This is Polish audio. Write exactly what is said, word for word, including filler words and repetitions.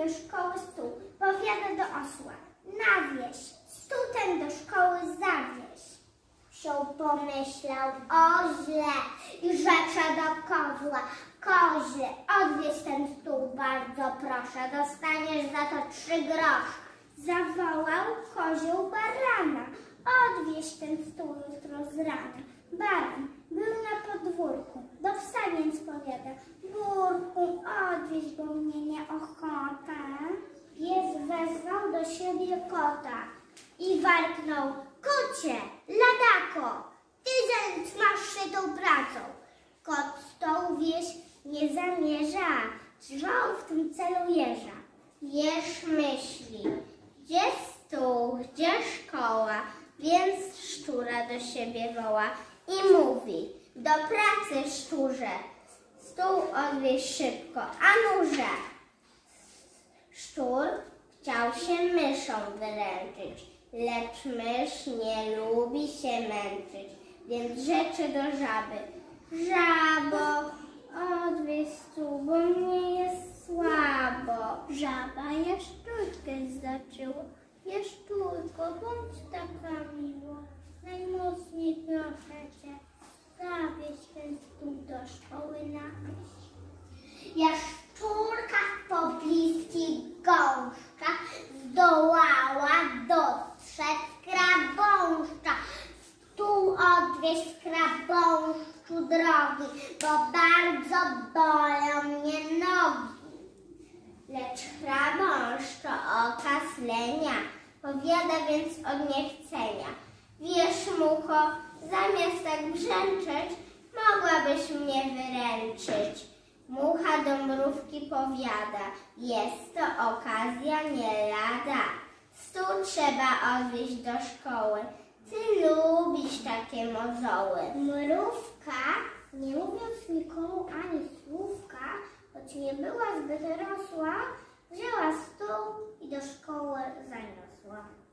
szkoły stół, powiada do osła: nawieź, stół ten do szkoły zawieź. Wsioł pomyślał: oźle, i rzecze do kozła: koźle, odwieź ten stół, bardzo proszę, dostaniesz za to trzy grosze. Zawołał kozioł barana: odwieź ten stół jutro z rana. Baran był na podwórku, do psa więc powiada: burku, odwieź, bo mnie nieochota. Pies wezwał do siebie kota i warknął: kocie, ladako, ty więc masz się tą pracą. Kot stołu wieść nie zamierza, trwał w tym celu jeża. Jeż myśli: gdzie stół, gdzie szkoła? Więc szczura do siebie woła i mówi: do pracy, szczurze, stół odwieź szybko, a nurze. Szczur chciał się myszą wyręczyć, lecz mysz nie lubi się męczyć, więc rzeczy do żaby: żabo, odwieź stół, bo mnie jest słabo. Żaba jaszczurkę zaczęła: jaszczurko, bądź taka miło, najmocniej proszę cię, zawieź ten stół do szkoły na wieś. Jaszczurka w pobliskich gąszczach zdołała dostrzec skrabąszcza. Stół odwieź, skrabąszczu drogi, bo bardzo bolą mnie nogi. Lecz skrabąszcz oka slenia, powiada więc od niechcenia: wiesz, mucho, zamiast tak brzęczeć, mogłabyś mnie wyręczyć. Mucha do mrówki powiada: jest to okazja nie lada, stół trzeba odwieźć do szkoły, ty lubisz takie mozoły. Mrówka, nie mówiąc nikomu ani słówka, choć nie była zbyt rosła, wzięła stół i do szkoły zaniosła.